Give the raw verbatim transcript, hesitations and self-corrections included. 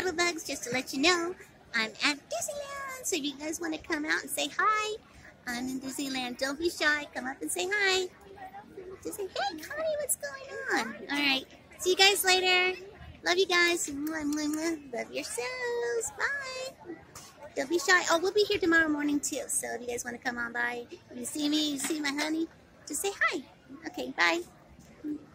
Cuddlebugs, just to let you know, I'm at Disneyland. So if you guys want to come out and say hi, I'm in Disneyland. Don't be shy. Come up and say hi. Just say, hey, Connie, what's going on? All right. See you guys later. Love you guys. Mwah, mwah, mwah. Love yourselves. Bye. Don't be shy. Oh, we'll be here tomorrow morning, too. So if you guys want to come on by, if you see me, you see my honey, just say hi. Okay, bye.